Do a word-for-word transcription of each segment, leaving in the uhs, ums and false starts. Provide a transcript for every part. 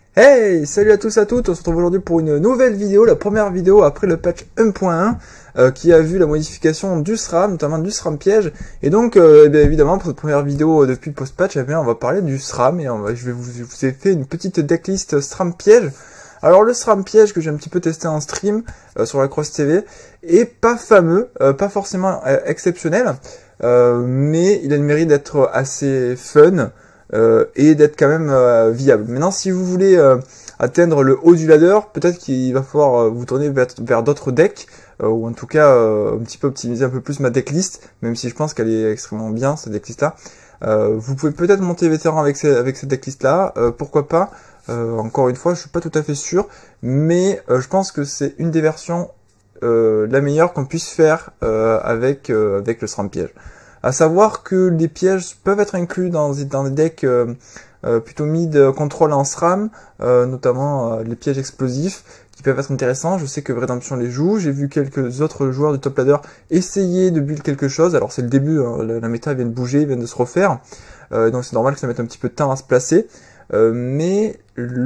Hey, salut à tous et à toutes, on se retrouve aujourd'hui pour une nouvelle vidéo, la première vidéo après le patch un point un euh, qui a vu la modification du SRAM, notamment du SRAM piège. Et donc, euh, eh bien, évidemment, pour cette première vidéo depuis le post-patch, eh bien, on va parler du SRAM et on va, je vais vous, je vous ai fait une petite decklist SRAM piège. Alors le SRAM piège que j'ai un petit peu testé en stream euh, sur la Cross T V est pas fameux, euh, pas forcément euh, exceptionnel, euh, mais il a le mérite d'être assez fun. Euh, et d'être quand même euh, viable. Maintenant, si vous voulez euh, atteindre le haut du ladder, peut-être qu'il va falloir euh, vous tourner vers, vers d'autres decks, euh, ou en tout cas euh, un petit peu optimiser un peu plus ma decklist, même si je pense qu'elle est extrêmement bien, cette decklist-là. Euh, vous pouvez peut-être monter vétéran avec, ces, avec cette decklist-là, euh, pourquoi pas. Euh, encore une fois, je suis pas tout à fait sûr, mais euh, je pense que c'est une des versions euh, la meilleure qu'on puisse faire euh, avec, euh, avec le SRAM piège. À savoir que les pièges peuvent être inclus dans, dans des decks euh, euh, plutôt mid contrôle en SRAM, euh, notamment euh, les pièges explosifs, qui peuvent être intéressants. Je sais que Redemption les joue, j'ai vu quelques autres joueurs du top ladder essayer de build quelque chose. Alors c'est le début, hein, la, la méta vient de bouger, vient de se refaire, euh, donc c'est normal que ça mette un petit peu de temps à se placer, euh, mais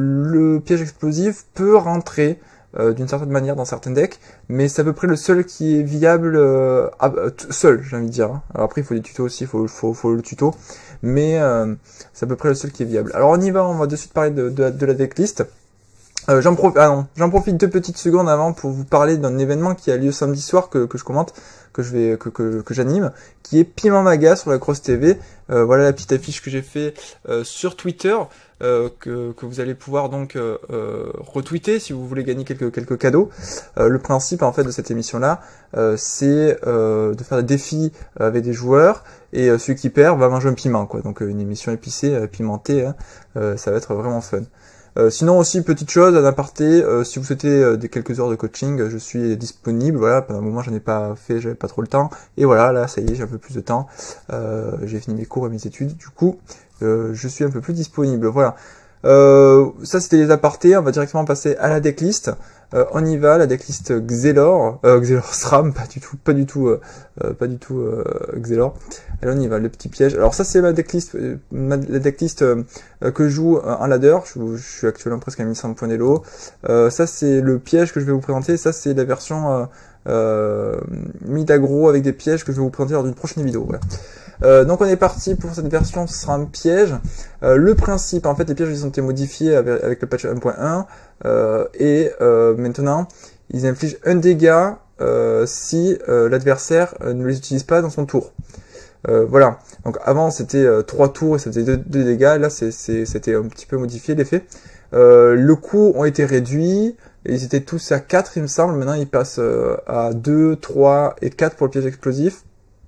le piège explosif peut rentrer Euh, d'une certaine manière dans certains decks, mais c'est à peu près le seul qui est viable euh, euh, seul, j'ai envie de dire. Hein. Alors après il faut des tutos aussi, il faut, faut, faut le tuto, mais euh, c'est à peu près le seul qui est viable. Alors on y va, on va de suite parler de, de, de la decklist. Euh, j'en profite, ah non, j'en profite deux petites secondes avant pour vous parler d'un événement qui a lieu samedi soir que, que je commente, que je vais, que, que, que j'anime, qui est Piment Maga sur la Cross T V. Euh, voilà la petite affiche que j'ai fait euh, sur Twitter, euh, que, que vous allez pouvoir donc euh, euh, retweeter si vous voulez gagner quelques, quelques cadeaux. Euh, le principe en fait de cette émission-là, euh, c'est euh, de faire des défis avec des joueurs, et euh, celui qui perd va manger un piment, quoi. Donc euh, une émission épicée, euh, pimentée, hein, euh, ça va être vraiment fun. Euh, sinon aussi, petite chose, à aparté, euh, si vous souhaitez euh, des quelques heures de coaching, euh, je suis disponible. Voilà, pendant un moment j'en ai pas fait, j'avais pas trop le temps, et voilà, là ça y est, j'ai un peu plus de temps, euh, j'ai fini mes cours et mes études, du coup euh, je suis un peu plus disponible. Voilà, euh, ça c'était les apartés, on va directement passer à la decklist. Euh, on y va, la decklist Xelor, euh, Xelor SRAM, pas du tout, pas du tout, euh, euh, pas du tout euh, Xelor. Allez, on y va, le petit piège. Alors ça c'est ma decklist, euh, ma, la decklist euh, que je joue en ladder. Je, je suis actuellement presque à mille cent points d'élo. Euh, ça c'est le piège que je vais vous présenter. Ça c'est la version euh, euh, mid aggro avec des pièges que je vais vous présenter lors d'une prochaine vidéo. Voilà. Euh, donc on est parti pour cette version, ce sera un piège. Euh, le principe, en fait, les pièges ils ont été modifiés avec, avec le patch un point un euh, et euh, maintenant ils infligent un dégât euh, si euh, l'adversaire euh, ne les utilise pas dans son tour. Euh, voilà. Donc avant c'était euh, trois tours et ça faisait deux dégâts. Là c'était un petit peu modifié l'effet. Euh, le coût ont été réduits. Ils étaient tous à quatre il me semble. Maintenant ils passent euh, à deux, trois et quatre pour le piège explosif.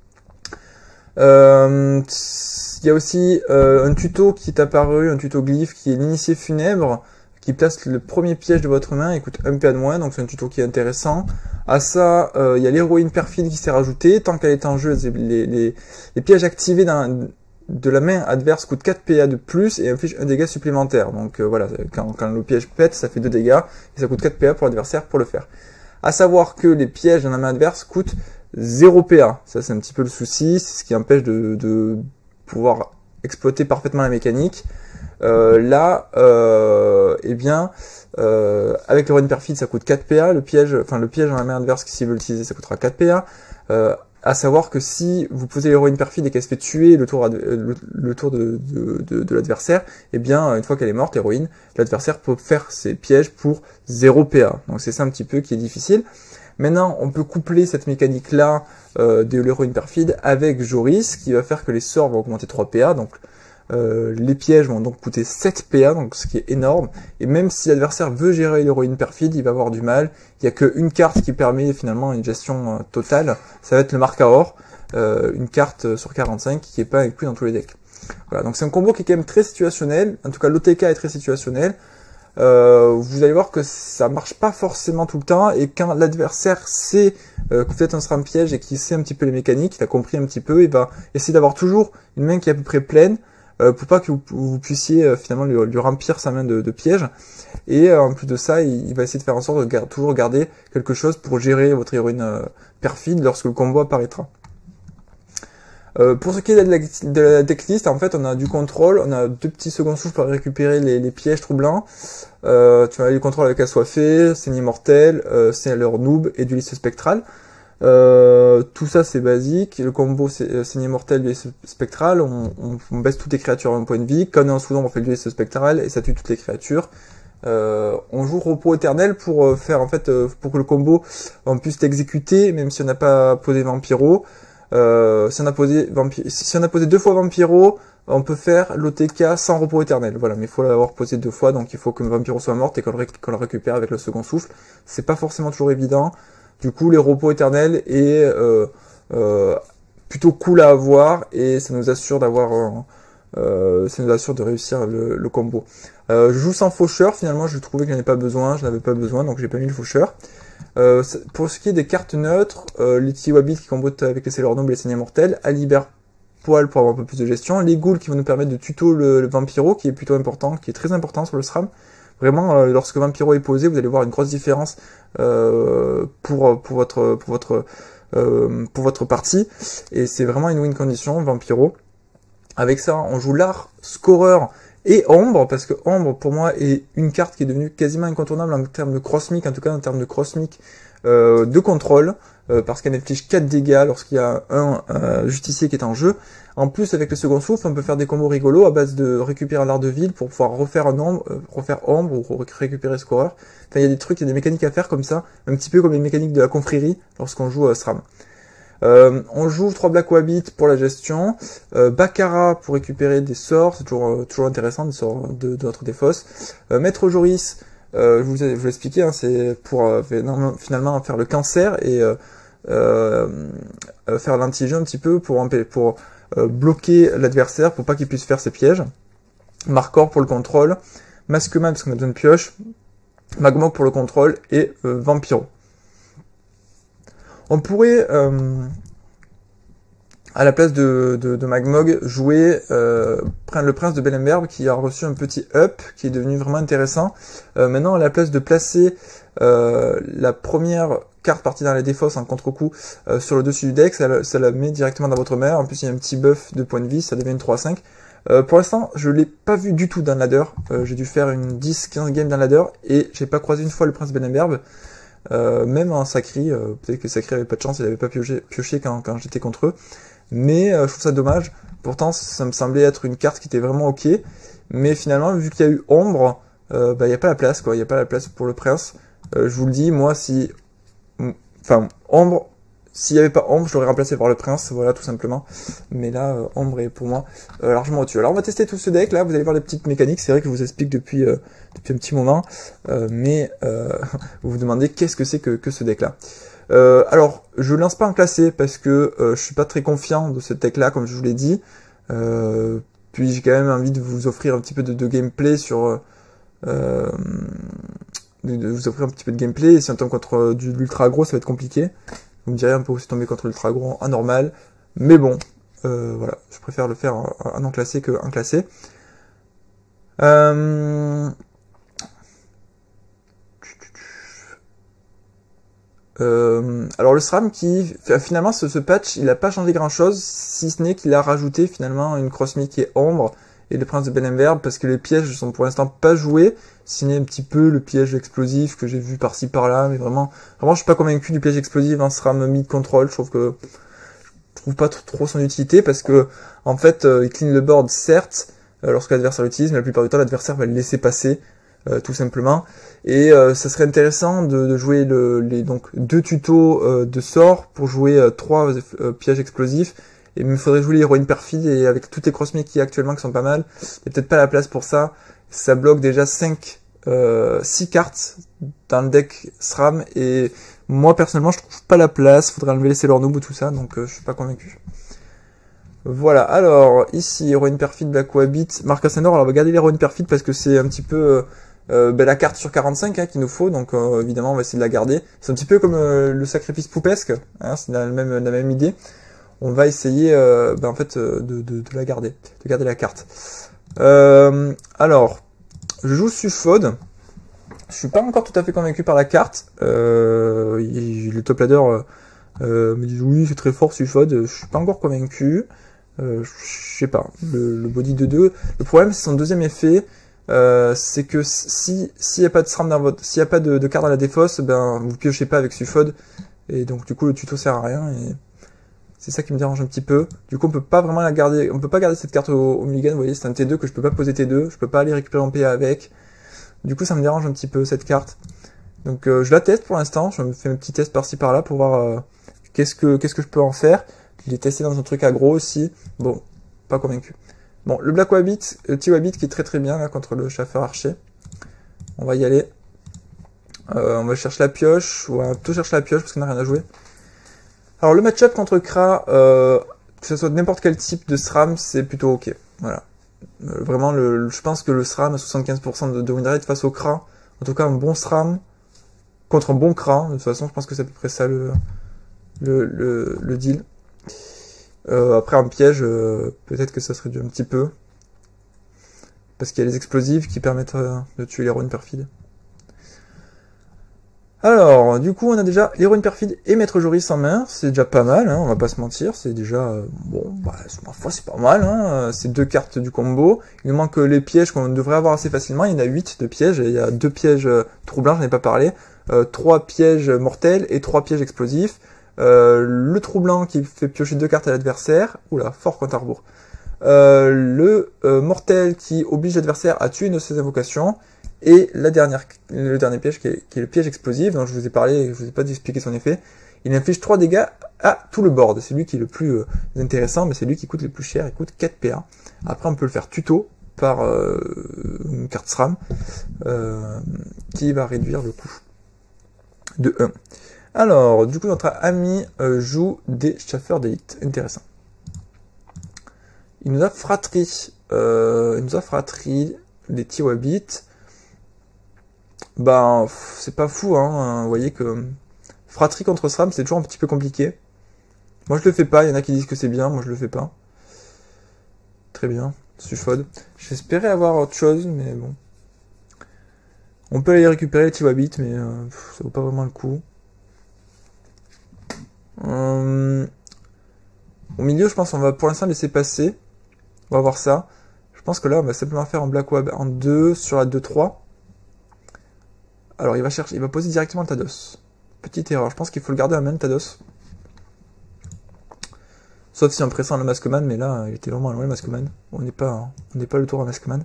Euh, il y a aussi euh, un tuto qui est apparu, un tuto glyphe qui est l'initié funèbre, qui place le premier piège de votre main et coûte un P A de moins, donc c'est un tuto qui est intéressant. À ça, euh, il y a l'héroïne perfide qui s'est rajoutée, tant qu'elle est en jeu, les, les, les pièges activés dans, de la main adverse coûtent quatre P A de plus et infligent un dégât supplémentaire. Donc euh, voilà, quand, quand le piège pète, ça fait deux dégâts, et ça coûte quatre P A pour l'adversaire pour le faire. À savoir que les pièges dans la main adverse coûtent zéro P A. Ça c'est un petit peu le souci, c'est ce qui empêche de, de pouvoir exploiter parfaitement la mécanique. Euh, là, euh, eh bien, euh, avec l'héroïne perfide, ça coûte quatre P A. Le piège, enfin le piège dans la main adverse, s'il veut l'utiliser, ça coûtera quatre P A. Euh, à savoir que si vous posez l'héroïne perfide et qu'elle se fait tuer le tour, le, le tour de, de, de, de l'adversaire, eh bien, une fois qu'elle est morte, l'héroïne, l'adversaire peut faire ses pièges pour zéro P A. Donc c'est ça un petit peu qui est difficile. Maintenant, on peut coupler cette mécanique-là euh, de l'héroïne perfide avec Joris, qui va faire que les sorts vont augmenter trois P A, donc euh, les pièges vont donc coûter sept P A, donc ce qui est énorme, et même si l'adversaire veut gérer l'héroïne perfide, il va avoir du mal. Il n'y a qu'une carte qui permet finalement une gestion euh, totale, ça va être le Marcaor, euh, une carte sur quarante-cinq qui n'est pas inclue dans tous les decks. Voilà, donc c'est un combo qui est quand même très situationnel, en tout cas l'O T K est très situationnel. Euh, vous allez voir que ça marche pas forcément tout le temps, et quand l'adversaire sait euh, que vous êtes un SRAM piège et qu'il sait un petit peu les mécaniques, il a compris un petit peu, il va essayer d'avoir toujours une main qui est à peu près pleine, euh, pour pas que vous, vous puissiez euh, finalement lui, lui remplir sa main de, de piège. Et euh, en plus de ça, il, il va essayer de faire en sorte de gar toujours garder quelque chose pour gérer votre héroïne euh, perfide lorsque le combo apparaîtra. Euh, pour ce qui est de la, de la decklist, en fait, on a du contrôle, on a deux petits seconds souffles pour récupérer les, les pièges troublants. Euh, tu as du contrôle avec assoiffé, saignée mortelle, euh, c'est leur noob et du lisse spectral. Euh, tout ça c'est basique. Le combo c'est saignée mortelle, du lisse spectral. On, on, on baisse toutes les créatures à un point de vie. Quand on est en sous-ombre, on fait du lisse spectral et ça tue toutes les créatures. Euh, on joue repos éternel pour faire en fait euh, pour que le combo on puisse l'exécuter même si on n'a pas posé Vampiro. Euh, si on a posé Vampi si on a posé deux fois Vampiro, on peut faire l'O T K sans repos éternel. Voilà, mais il faut l'avoir posé deux fois, donc il faut que Vampiro soit morte et qu'on le, ré qu'on le récupère avec le second souffle. C'est pas forcément toujours évident. Du coup, les repos éternels est euh, euh, plutôt cool à avoir et ça nous assure d'avoir un, Euh, ça nous assure de réussir le, le combo. Euh, je joue sans faucheur, finalement je trouvais que j'en ai pas besoin, je n'avais pas besoin, donc j'ai pas mis le faucheur. Euh, pour ce qui est des cartes neutres, euh, les Tiwabit qui combotent avec les Sailor Noble et les Saignée Mortelle, Alibert Poil pour avoir un peu plus de gestion, les Ghouls qui vont nous permettre de tuto le, le Vampiro, qui est plutôt important, qui est très important sur le SRAM. Vraiment, euh, lorsque Vampiro est posé, vous allez voir une grosse différence euh, pour, pour votre, pour votre, euh, pour votre partie, et c'est vraiment une win condition, Vampiro. Avec ça, on joue l'art, scoreur et ombre, parce que ombre, pour moi, est une carte qui est devenue quasiment incontournable en termes de crossmic, en tout cas en termes de crossmic euh, de contrôle, euh, parce qu'elle inflige quatre dégâts lorsqu'il y a un euh, justicier qui est en jeu. En plus, avec le second souffle, on peut faire des combos rigolos à base de récupérer l'art de ville pour pouvoir refaire un ombre, euh, refaire ombre ou récupérer scoreur. Enfin, il y a des trucs, il y a des mécaniques à faire comme ça, un petit peu comme les mécaniques de la confrérie lorsqu'on joue à SRAM. Euh, on joue trois Black Wabbit pour la gestion, euh, Baccarat pour récupérer des sorts, c'est toujours, euh, toujours intéressant, des sorts de, de notre défausse. Euh, Maître Joris, euh, je vous ai, je vous l'ai expliqué, hein, c'est pour euh, finalement faire le cancer et euh, euh, faire l'anti-jeu un petit peu pour, pour euh, bloquer l'adversaire pour pas qu'il puisse faire ses pièges. Marcor pour le contrôle, Masqueman parce qu'on a besoin de pioche, Magmog pour le contrôle et euh, Vampiro. On pourrait, euh, à la place de, de, de Magmog, jouer euh, le Prince de Belemberg qui a reçu un petit up, qui est devenu vraiment intéressant. Euh, maintenant, à la place de placer euh, la première carte partie dans la défausse en contre-coup euh, sur le dessus du deck, ça, ça la met directement dans votre main. En plus, il y a un petit buff de points de vie, ça devient une trois cinq. Euh, pour l'instant, je l'ai pas vu du tout dans le ladder. Euh, j'ai dû faire une dix quinze games dans le ladder et j'ai pas croisé une fois le Prince Belemberg. Euh, même en Sacri, euh, peut-être que Sacri avait pas de chance, il avait pas pioché, pioché quand, quand j'étais contre eux, mais euh, je trouve ça dommage. Pourtant, ça me semblait être une carte qui était vraiment ok, mais finalement, vu qu'il y a eu Ombre, euh, bah, il n'y a pas la place, quoi, il n'y a pas la place pour le Prince. Euh, je vous le dis, moi, si... Enfin, Ombre, s'il n'y avait pas Ombre, je l'aurais remplacé par le Prince, voilà, tout simplement. Mais là, euh, Ombre est pour moi euh, largement au-dessus. Alors, on va tester tout ce deck, là, vous allez voir les petites mécaniques, c'est vrai que je vous explique depuis, euh, depuis un petit moment, euh, mais euh, vous vous demandez qu'est-ce que c'est que, que ce deck-là. Euh, alors, je lance pas en classé, parce que euh, je suis pas très confiant de ce deck-là, comme je vous l'ai dit, euh, puis j'ai quand même envie de vous offrir un petit peu de, de gameplay sur... Euh, de vous offrir un petit peu de gameplay, et si on tombe contre du l'ultra gros, ça va être compliqué. Vous me direz un peu aussi tomber contre l'ultra gros en normal, mais bon, euh, voilà, je préfère le faire en non classé que en classé. Euh... Euh, alors le SRAM qui, finalement, ce, ce patch, il a pas changé grand chose, si ce n'est qu'il a rajouté finalement une crossmic qui est ombre, et le Prince de Belemberg, parce que les pièges sont pour l'instant pas joués, sinon un petit peu le piège explosif que j'ai vu par-ci par-là, mais vraiment, vraiment je suis pas convaincu du piège explosif en SRAM mid-control, je trouve que je trouve pas trop son utilité, parce que en fait euh, il clean le board certes, euh, lorsque l'adversaire l'utilise, mais la plupart du temps l'adversaire va le laisser passer, euh, tout simplement, et euh, ça serait intéressant de, de jouer le, les donc deux tutos euh, de sorts pour jouer euh, trois euh, pièges explosifs. Et il me faudrait jouer l'héroïne perfide, et avec toutes les crossmic qui actuellement qui sont pas mal, il n'y a peut-être pas la place pour ça. Ça bloque déjà cinq, euh, six cartes dans le deck SRAM, et moi personnellement je trouve pas la place, faudrait enlever les Sailor Noob ou tout ça, donc euh, je suis pas convaincu. Voilà, alors ici héroïne perfide, Black Wabbit, Marc Ascendor. Alors on va garder l'héroïne perfide parce que c'est un petit peu euh, euh, ben, la carte sur quarante-cinq hein, qu'il nous faut, donc euh, évidemment on va essayer de la garder. C'est un petit peu comme euh, le sacrifice poupesque, hein, c'est la même, la même idée. On va essayer euh, ben en fait euh, de, de, de la garder, de garder la carte. Euh, alors, je joue Suffod. Je suis pas encore tout à fait convaincu par la carte. Euh, il, le top ladder euh, me dit oui c'est très fort Suffod. Je suis pas encore convaincu. Euh, je sais pas, le, le body de deux. Le problème, c'est son deuxième effet, euh, c'est que si s'il n'y a pas de SRAM dans votre, s'il n'y a pas de, de carte à la défausse, ben vous piochez pas avec Sufod, et donc du coup le tuto sert à rien. Et c'est ça qui me dérange un petit peu. Du coup, on peut pas vraiment la garder, on peut pas garder cette carte au, au mulligan. Vous voyez, c'est un T deux que je peux pas poser T deux, je peux pas aller récupérer en P A avec. Du coup, ça me dérange un petit peu cette carte. Donc euh, je la teste pour l'instant, je me fais mes petits tests par-ci par-là pour voir euh, qu'est-ce que qu'est-ce que je peux en faire. Je l'ai testé dans un truc aggro aussi. Bon, pas convaincu. Bon, le Black Wabbit, le T-Wabbit qui est très très bien là contre le chasseur archer. On va y aller. Euh, on va chercher la pioche, on va plutôt chercher la pioche parce qu'on n'a rien à jouer. Alors le match-up contre Kra, euh, que ce soit de n'importe quel type de SRAM, c'est plutôt ok. Voilà. Euh, vraiment, le, je pense que le SRAM à soixante-quinze pour cent de, de win rate face au Kra, en tout cas un bon SRAM contre un bon Kra, de toute façon je pense que c'est à peu près ça le, le, le, le deal. Euh, après un piège, euh, peut-être que ça se réduit un petit peu. Parce qu'il y a les explosifs qui permettent euh, de tuer l'héroïne perfide. Alors, du coup, on a déjà l'héroïne perfide et Maître Joris en main. C'est déjà pas mal, hein, on va pas se mentir. C'est déjà, euh, bon, bah, ma foi, c'est pas mal. Hein, c'est deux cartes du combo. Il nous manque les pièges qu'on devrait avoir assez facilement. Il y en a huit de pièges. Et il y a deux pièges euh, troublants, j'en ai pas parlé. Euh, trois pièges mortels et trois pièges explosifs. Euh, le troublant qui fait piocher deux cartes à l'adversaire. Oula, fort compte à rebours. Euh, le euh, mortel qui oblige l'adversaire à tuer une de ses invocations. Et la dernière, le dernier piège qui est, qui est le piège explosif, dont je vous ai parlé, je vous ai pas expliqué son effet. Il inflige trois dégâts à tout le board. C'est lui qui est le plus euh, intéressant, mais c'est lui qui coûte le plus cher. Il coûte quatre P A. Après, on peut le faire tuto par euh, une carte SRAM euh, qui va réduire le coût de un. Alors, du coup, notre ami euh, joue des chasseurs d'élite. Intéressant. Il nous a fratrie. Euh, il nous a fratrie des T-Wabbit. Ben, c'est pas fou, hein. Vous voyez que fratrie contre SRAM, c'est toujours un petit peu compliqué. Moi, je le fais pas. Il y en a qui disent que c'est bien. Moi, je le fais pas. Très bien. Sufod. J'espérais avoir autre chose, mais bon. On peut aller récupérer les T-Wabbit, mais euh, ça vaut pas vraiment le coup. Hum, au milieu, je pense qu'on va pour l'instant laisser passer. On va voir ça. Je pense que là, on va simplement faire en Black Wab en deux sur la deux trois. Alors, il va chercher, il va poser directement le Tados. Petite erreur. Je pense qu'il faut le garder à main, le Tados. Sauf si on pressant le Maskman, mais là, il était vraiment loin le Maskman. On n'est pas, on n'est pas le tour à Maskman.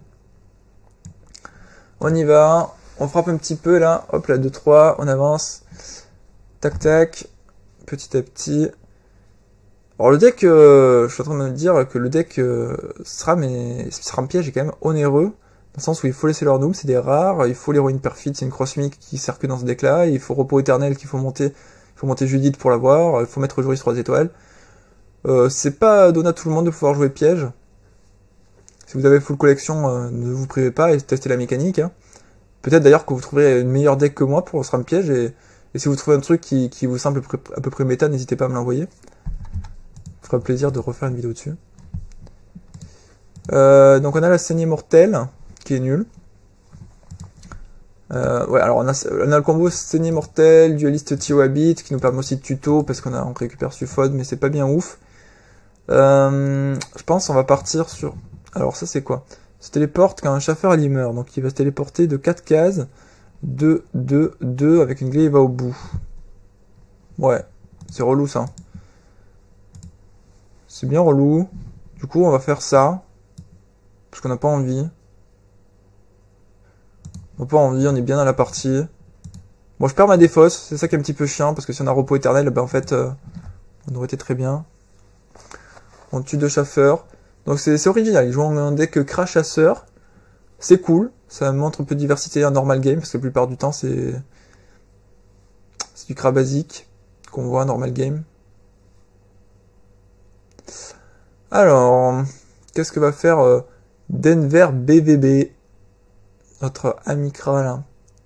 On y va. On frappe un petit peu là. Hop, là, deux trois. On avance. Tac, tac. Petit à petit. Alors le deck, euh, je suis en train de me dire que le deck euh, SRAM, et, SRAM piège est quand même onéreux, dans le sens où il faut laisser leur noob, c'est des rares, il faut l'héroïne perfide, c'est une crossmic qui sert que dans ce deck là, il faut repos éternel qu'il faut monter, il faut monter Judith pour l'avoir, il faut mettre Joris trois étoiles. Euh, c'est pas donné à tout le monde de pouvoir jouer piège. Si vous avez full collection, euh, ne vous privez pas et testez la mécanique. Hein. Peut-être d'ailleurs que vous trouverez une meilleure deck que moi pour le SRAM piège, et, et si vous trouvez un truc qui, qui vous semble à peu près, à peu près méta, n'hésitez pas à me l'envoyer. Ça fera plaisir de refaire une vidéo dessus. Euh, donc on a la saignée mortelle, qui est nulle. Euh, ouais, alors on a, on a le combo saignée mortelle, dualiste T-Wabbit, qui nous permet aussi de tuto, parce qu'on a on récupère Sufod, mais c'est pas bien ouf. Euh, je pense on va partir sur... Alors ça c'est quoi? Se téléporte quand un chasseur il meurt, donc il va se téléporter de quatre cases, deux, deux, deux, avec une grille il va au bout. Ouais, c'est relou ça. C'est bien relou. Du coup, on va faire ça. Parce qu'on n'a pas envie. On n'a pas envie, on est bien dans la partie. Bon, je perds ma défausse. C'est ça qui est un petit peu chiant. Parce que si on a repos éternel, ben en fait, euh, on aurait été très bien. On tue deux chasseurs. Donc c'est original. Ils jouent en deck Kra chasseur. C'est cool. Ça montre un peu de diversité en normal game. Parce que la plupart du temps, c'est... C'est du Kra basique qu'on voit en normal game. Alors, qu'est-ce que va faire euh, Denver B V B, notre ami Kra là.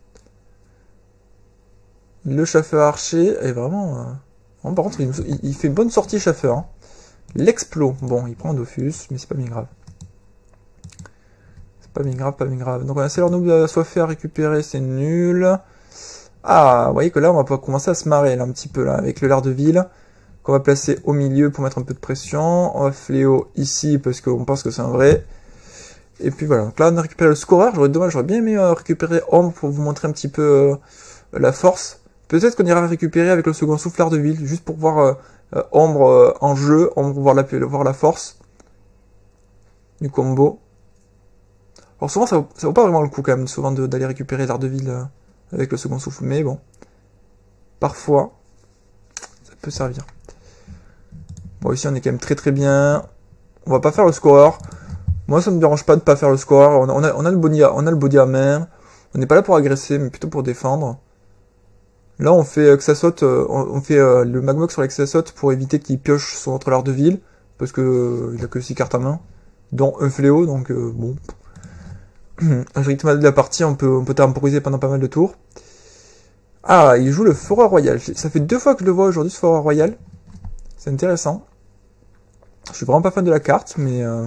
Le chasseur archer est vraiment... Euh... Bon, par contre, il, il, il fait bonne sortie chasseur. Hein. L'explo, bon, il prend un Dofus, mais c'est pas bien grave. C'est pas bien grave, pas bien grave. Donc on a Sailor Noob soit fait à récupérer, c'est nul. Ah, vous voyez que là, on va pas commencer à se marrer là, un petit peu là, avec le Lardeville. qu'on va placer au milieu pour mettre un peu de pression. On va fléau ici parce qu'on pense que c'est un vrai. Et puis voilà, donc là on a récupéré le scoreur. J'aurais dommage, j'aurais bien aimé euh, récupérer Ombre pour vous montrer un petit peu euh, la force. Peut-être qu'on ira récupérer avec le second souffleur de ville, juste pour voir euh, euh, Ombre euh, en jeu, Ombre voir la, voir la force du combo. Alors souvent ça vaut, ça vaut pas vraiment le coup quand même, souvent d'aller récupérer l'art de ville euh, avec le second souffle, mais bon, parfois ça peut servir. Bon ici on est quand même très très bien, on va pas faire le scoreur. Moi ça me dérange pas de pas faire le scoreur, on a, on a, on a le body, on a le body à main, on n'est pas là pour agresser mais plutôt pour défendre. Là on fait euh, que ça saute, euh, on, on fait euh, le Magmog sur les que ça saute pour éviter qu'il pioche son autre l'art de ville, parce que euh, il a que six cartes à main, dont un fléau, donc euh, bon. Un rythme de la partie, on peut, on peut temporiser pendant pas mal de tours. Ah, il joue le Foreur Royal. Ça fait deux fois que je le vois aujourd'hui, ce Foreur Royal. C'est intéressant. Je suis vraiment pas fan de la carte, mais... Euh...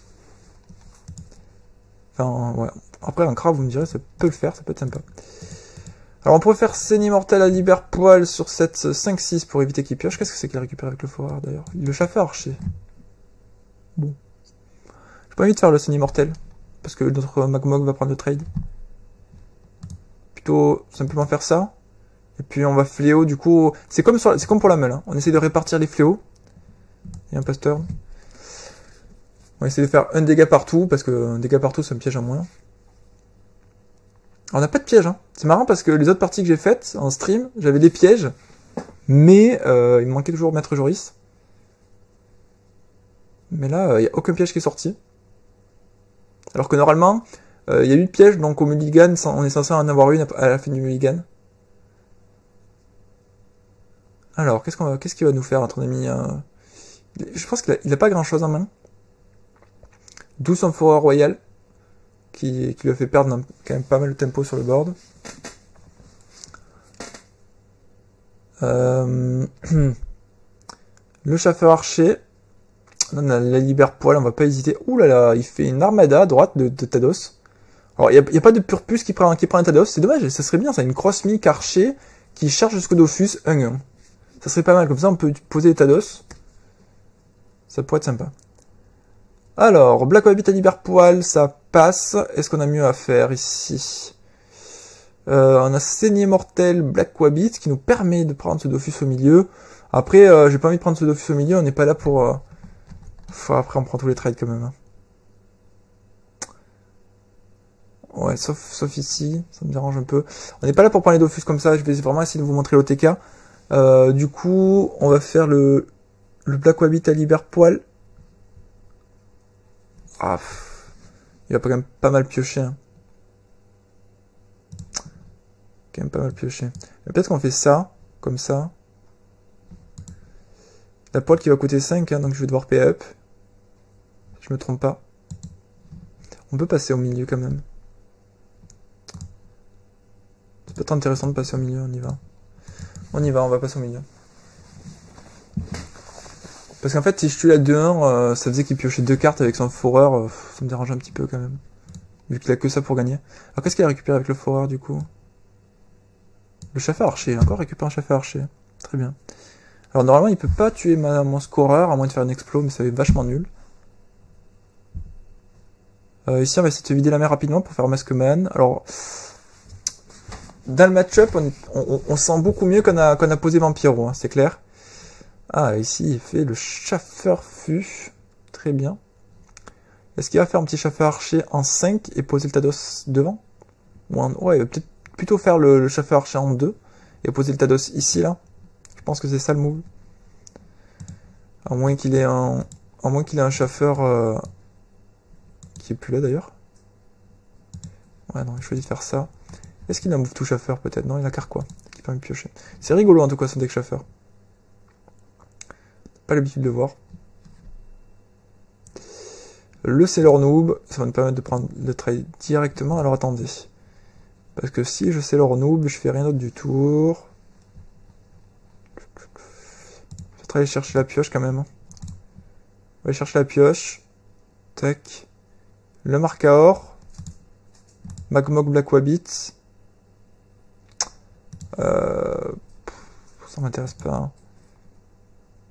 Enfin, ouais. Après, un crabe, vous me direz, ça peut le faire, ça peut être sympa. Alors, on pourrait faire Scène Immortelle à Liberpoil sur cette cinq six pour éviter qu'il pioche. Qu'est-ce que c'est qu'il récupère avec le Foreur, d'ailleurs? Le Chaffeur Archer. Bon. J'ai pas envie de faire le Scène Immortelle. Parce que notre Magmog va prendre le trade. Plutôt simplement faire ça. Et puis on va fléau, du coup... C'est comme, sur... comme pour la meule. Hein. On essaie de répartir les fléaux. Il y a un pasteur. On va essayer de faire un dégât partout, parce que un dégât partout, ça me piège à moins. Alors, on n'a pas de piège. Hein. C'est marrant parce que les autres parties que j'ai faites en stream, j'avais des pièges. Mais euh, il me manquait toujours Maître Joris. Mais là, il euh, n'y a aucun piège qui est sorti. Alors que normalement, il euh, y a eu de pièges, donc au mulligan, on est censé en avoir une à la fin du mulligan. Alors, qu'est-ce qu'on va, qu'est-ce qu'il va nous faire, notre ami euh... Je pense qu'il a, il a pas grand-chose en main. D'où son Foreur Royal, qui, qui lui a fait perdre un, quand même pas mal de tempo sur le board. Euh... le Chaffeur Archer. On a la Liberpoil, on va pas hésiter. Ouh là là, il fait une armada à droite de, de Tados. Alors, il n'y a, a pas de Purpus qui prend, qui prend un Tados, c'est dommage, ça serait bien, ça, une cross-mic Archer qui charge jusqu'au Dofus un un. Ça serait pas mal, comme ça on peut poser les Tados. Ça pourrait être sympa. Alors, Black Wabbit à Liberpoil, ça passe. Est-ce qu'on a mieux à faire ici? euh, On a Saignée Mortelle, Black Wabbit, qui nous permet de prendre ce Dofus au milieu. Après, euh, j'ai pas envie de prendre ce Dofus au milieu, on n'est pas là pour... Euh... Après, on prend tous les trades quand même. Hein. Ouais, sauf, sauf ici, ça me dérange un peu. On n'est pas là pour prendre les Dofus comme ça, je vais vraiment essayer de vous montrer l'O T K. Euh, du coup, on va faire le, le Black Wabbit à Liberpoil. Ah, pff, il va quand même pas mal piocher. Hein. Quand même pas mal piocher. Peut-être qu'on fait ça, comme ça. La poil qui va coûter cinq, hein, donc je vais devoir pay up. Je me trompe pas. On peut passer au milieu quand même. C'est peut-être intéressant de passer au milieu, on y va. On y va, on va passer au milieu. Parce qu'en fait, si je tue la deux un, euh, ça faisait qu'il piochait deux cartes avec son foreur, euh, ça me dérange un petit peu quand même. Vu qu'il a que ça pour gagner. Alors qu'est-ce qu'il a récupéré avec le foreur du coup? Le Chaffeur Archer, encore récupérer un Chaffeur Archer. Très bien. Alors normalement, il peut pas tuer ma, mon scoreur, à moins de faire un explos, mais ça va être vachement nul. Euh, ici, on va essayer de vider la mer rapidement pour faire Maskman. Alors, dans le match-up, on, on, on sent beaucoup mieux qu'on a, qu'on a posé Vampiro, hein, c'est clair. Ah, ici, il fait le Chaffeur Fût. Très bien. Est-ce qu'il va faire un petit Chaffeur Archer en cinq et poser le Tados devant? Ou en... Ouais, il va peut-être plutôt faire le, le Chaffeur Archer en deux et poser le Tados ici, là. Je pense que c'est ça le move. À moins qu'il ait un... À moins qu'il ait un Chaffeur... Euh... qui est plus là, d'ailleurs. Ouais, non, il choisit de faire ça. Est-ce qu'il a un move tout Chaffeur, peut-être? Non, il a Carquois, qui permet de piocher. C'est rigolo, en tout cas, son deck Chaffeur. Pas l'habitude de voir. Le Sailor Noob, ça va me permettre de prendre le trade directement. Alors attendez. Parce que si je Sailor Noob, je fais rien d'autre du tour. Je vais aller chercher la pioche quand même. On va aller chercher la pioche. Tac. Le Marcaor. Magmog Black Wabbit. Euh, ça m'intéresse pas. Hein.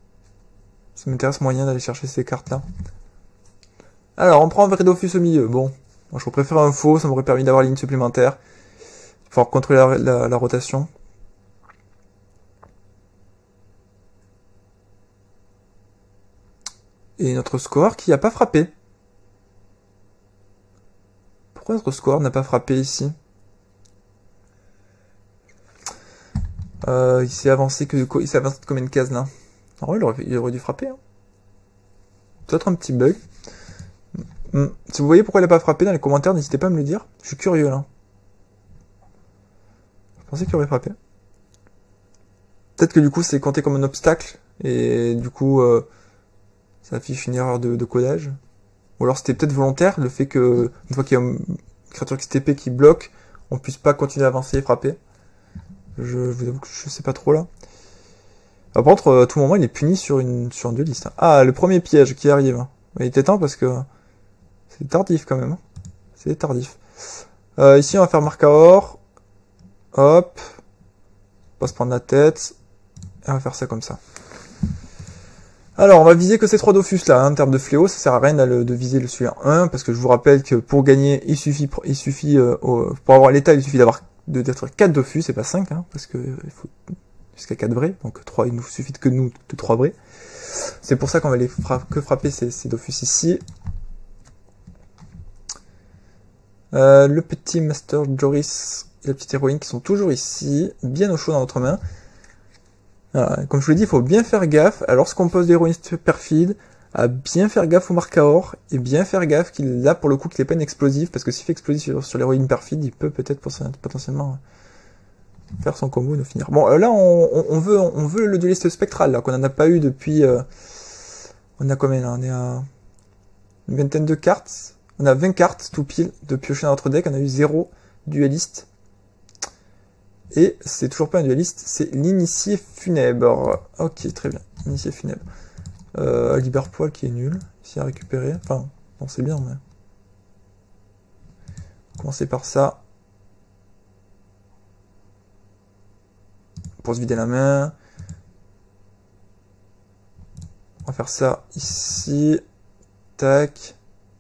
Ça m'intéresse moyen d'aller chercher ces cartes-là. Alors, on prend un vrai Dofus au milieu. Bon, moi, je préfère un faux, ça m'aurait permis d'avoir une ligne supplémentaire. Il faut contrôler la, la, la rotation. Et notre score qui n'a pas frappé. Pourquoi notre score n'a pas frappé ici? euh, Il s'est avancé que il s'est avancé de combien de cases là? En vrai, il aurait, il aurait dû frapper. Hein. Peut-être un petit bug. Hmm. Si vous voyez pourquoi il n'a pas frappé dans les commentaires, n'hésitez pas à me le dire. Je suis curieux là. Je pensais qu'il aurait frappé. Peut-être que du coup c'est compté comme un obstacle. Et du coup euh, ça affiche une erreur de, de codage. Ou alors c'était peut-être volontaire, le fait que une fois qu'il y a une créature X T P qui bloque, on puisse pas continuer à avancer et frapper. Je, je vous avoue que je sais pas trop là. Par contre, à tout moment, il est puni sur une sur un dueliste. Ah, le premier piège qui arrive. Il était temps parce que c'est tardif quand même. C'est tardif. Euh, ici, on va faire marque à or. Hop. On va se prendre la tête. Et on va faire ça comme ça. Alors, on va viser que ces trois Dofus là, hein, en termes de fléau, ça sert à rien de viser le celui-là un, parce que je vous rappelle que pour gagner, il suffit, il suffit euh, pour avoir l'état, il suffit d'avoir de détruire quatre Dofus, et pas cinq, hein, parce que il faut jusqu'à quatre vrais, donc trois, il nous suffit que nous de trois vrais. C'est pour ça qu'on va les fra que frapper ces, ces Dofus ici. Euh, le petit Master Joris et la petite héroïne qui sont toujours ici, bien au chaud dans notre main. Voilà. Comme je vous l'ai dit, il faut bien faire gaffe, à lorsqu'on pose l'héroïne perfide, à bien faire gaffe au marque à or, et bien faire gaffe qu'il là pour le coup qu'il n'ait pas une explosive, parce que s'il fait explosif sur, sur l'héroïne perfide, il peut peut-être potentiellement faire son combo et nous finir. Bon, euh, là on, on, on veut on veut le dueliste spectral, là, qu'on n'en a pas eu depuis... Euh, on a combien là? On est à une vingtaine de cartes. On a vingt cartes tout pile de piocher dans notre deck, on a eu zéro dueliste. Et c'est toujours pas un dueliste, c'est l'initié funèbre. Ok, très bien, l'initié funèbre. Euh, Liberpoil qui est nul, ici à récupérer. Enfin, bon, c'est bien, mais... On va commencer par ça. Pour se vider la main. On va faire ça ici. Tac.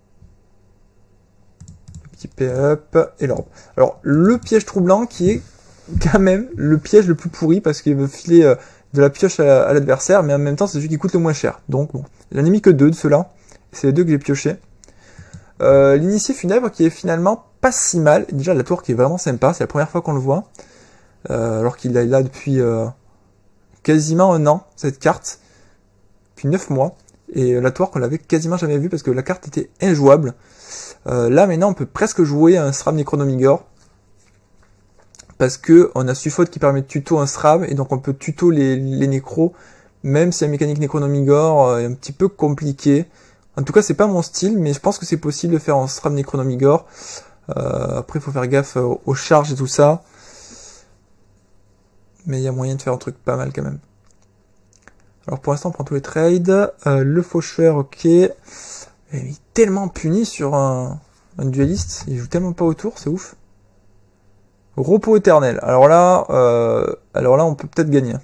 Le petit P-up et l'orbe. Alors, le piège troublant qui est quand même le piège le plus pourri parce qu'il veut filer euh, de la pioche à, à l'adversaire, mais en même temps c'est celui qui coûte le moins cher. Donc bon, j'en ai mis que deux de ceux-là, c'est les deux que j'ai pioché. Euh, L'initié funèbre qui est finalement pas si mal, déjà la tour qui est vraiment sympa, c'est la première fois qu'on le voit, euh, alors qu'il est là depuis euh, quasiment un an, cette carte, depuis neuf mois, et la tour qu'on l'avait quasiment jamais vue parce que la carte était injouable. Euh, là maintenant on peut presque jouer un SRAM Necronomigor, parce que on a Suffote qui permet de tuto un SRAM, et donc on peut tuto les, les nécros, même si la mécanique Necronomigor est un petit peu compliquée. En tout cas, c'est pas mon style, mais je pense que c'est possible de faire en SRAM Necronomigor. Euh, après, il faut faire gaffe aux, aux charges et tout ça. Mais il y a moyen de faire un truc pas mal quand même. Alors pour l'instant, on prend tous les trades. Euh, le faucheur, ok. Il est tellement puni sur un, un dueliste. Il joue tellement pas autour, c'est ouf. Repos éternel. Alors là, euh, alors là, on peut peut-être gagner.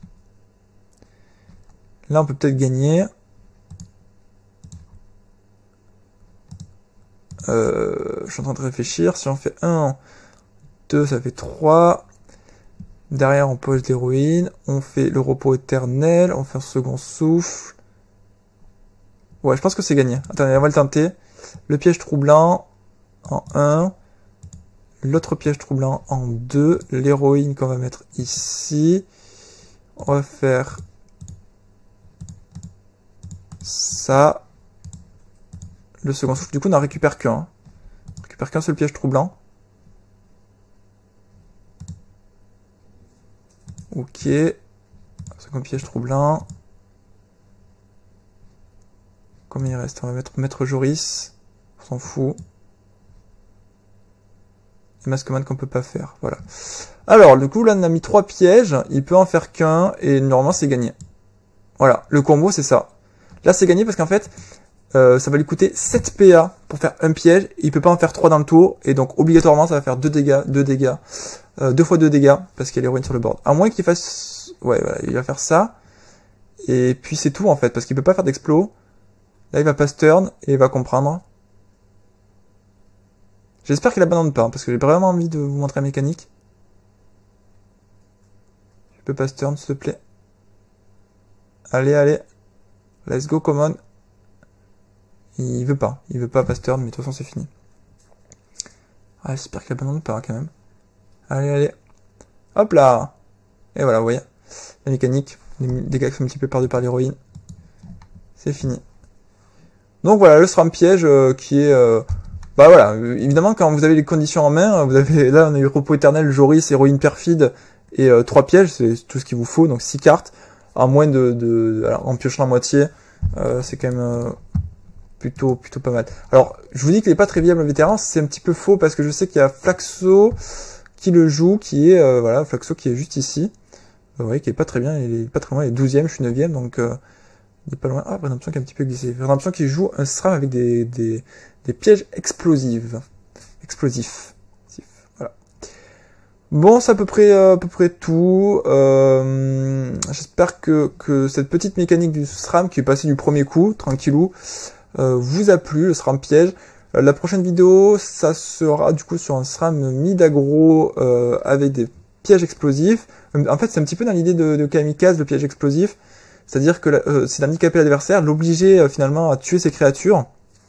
Là, on peut peut-être gagner. Euh, je suis en train de réfléchir. Si on fait un, deux, ça fait trois. Derrière, on pose l'héroïne. On fait le repos éternel. On fait un second souffle. Ouais, je pense que c'est gagné. Attendez, on va le tenter. Le piège troublant en un. L'autre piège troublant en deux. L'héroïne qu'on va mettre ici. On va faire ça. Le second souffle. Du coup, on n'en récupère qu'un. On récupère qu'un seul piège troublant. Ok. Second piège troublant. Combien il reste? On va mettre Maître Joris. On s'en fout. Et Masqueman qu'on peut pas faire. Voilà. Alors, du coup, là, on a mis trois pièges. Il peut en faire qu'un. Et normalement, c'est gagné. Voilà. Le combo, c'est ça. Là, c'est gagné parce qu'en fait, euh, ça va lui coûter sept P A pour faire un piège. Il peut pas en faire trois dans le tour. Et donc, obligatoirement, ça va faire deux dégâts. deux dégâts. Euh, deux fois deux dégâts. Parce qu'il y a l'héroïne sur le board. À moins qu'il fasse... Ouais, voilà. Il va faire ça. Et puis c'est tout en fait, parce qu'il peut pas faire d'explos. Là il va pass turn et il va comprendre. J'espère qu'il abandonne pas, hein, parce que j'ai vraiment envie de vous montrer la mécanique. Tu peux pass turn s'il te plaît. Allez, allez. Let's go, come on. Il veut pas, il veut pas pass turn, mais de toute façon c'est fini. Ah, j'espère qu'il abandonne pas quand même. Allez, allez. Hop là. Et voilà, vous voyez. La mécanique. Les dégâts qui sont multipliés par deux par l'héroïne. C'est fini. Donc voilà, le SRAM piège euh, qui est... Euh, bah voilà, euh, évidemment quand vous avez les conditions en main, vous avez là on a eu repos éternel, Joris, héroïne perfide et euh, trois pièges, c'est tout ce qu'il vous faut, donc six cartes, à moins de... de alors, en piochant la moitié, euh, c'est quand même... Euh, plutôt plutôt pas mal. Alors, je vous dis qu'il est pas très viable vétéran, c'est un petit peu faux parce que je sais qu'il y a Flaxo qui le joue, qui est euh, voilà, Flaxo qui est juste ici. Vous voyez qu'il est pas très bien, il est pas très loin, il est douzième, je suis neuvième, donc euh, il est pas loin. Ah, Redemption qui a un petit peu glissé. Redemption qui joue un SRAM avec des, des, des pièges explosifs. Explosifs. Voilà. Bon, c'est à peu près euh, à peu près tout. Euh, J'espère que, que cette petite mécanique du SRAM qui est passée du premier coup, tranquillou, Euh, vous a plu, le SRAM piège. Euh, la prochaine vidéo, ça sera du coup sur un SRAM mid-aggro euh, avec des pièges explosifs. En fait, c'est un petit peu dans l'idée de, de Kamikaze, le piège explosif. C'est-à-dire que euh, c'est d'handicaper l'adversaire, l'obliger euh, finalement à tuer ses créatures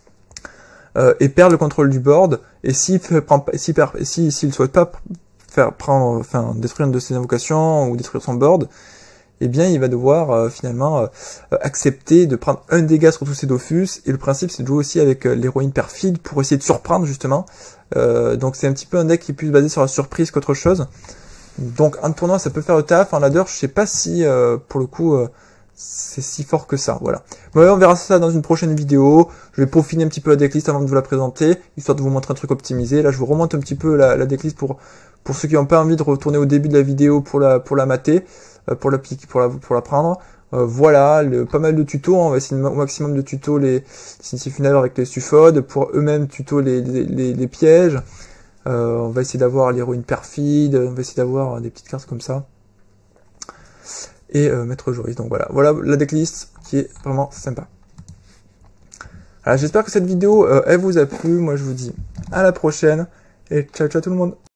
euh, et perdre le contrôle du board. Et s'il s'il si, si, souhaite pas faire prendre, enfin détruire une de ses invocations ou détruire son board, eh bien il va devoir euh, finalement euh, accepter de prendre un dégât sur tous ses Dofus, et le principe c'est de jouer aussi avec euh, l'héroïne perfide pour essayer de surprendre justement, euh, donc c'est un petit peu un deck qui est plus basé sur la surprise qu'autre chose, donc en tournoi ça peut faire le taf, en ladder je sais pas si euh, pour le coup euh, c'est si fort que ça, voilà. Bon, on verra ça dans une prochaine vidéo, je vais peaufiner un petit peu la decklist avant de vous la présenter, histoire de vous montrer un truc optimisé. Là je vous remonte un petit peu la, la decklist pour, pour ceux qui n'ont pas envie de retourner au début de la vidéo pour la, pour la mater. Pour la pour la pour la prendre. Euh, voilà, le, pas mal de tutos, on va essayer au maximum de tutos les signifiés funèbres avec les Suffodes, pour eux-mêmes tutos les, les, les, les pièges. Euh, on va essayer d'avoir l'héroïne perfide, on va essayer d'avoir des petites cartes comme ça. Et euh, Maître Joris, donc voilà, voilà la decklist qui est vraiment sympa. Alors j'espère que cette vidéo euh, elle vous a plu, moi je vous dis à la prochaine, et ciao ciao tout le monde.